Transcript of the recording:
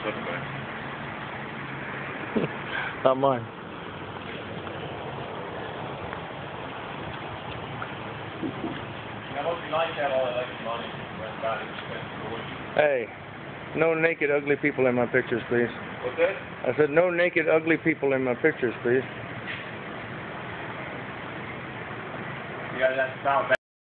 Sunday. Not mine. I hope you like that all election money went back and spent for you. Hey, no naked ugly people in my pictures, please. What's that? I said no naked ugly people in my pictures, please. Yeah, that's about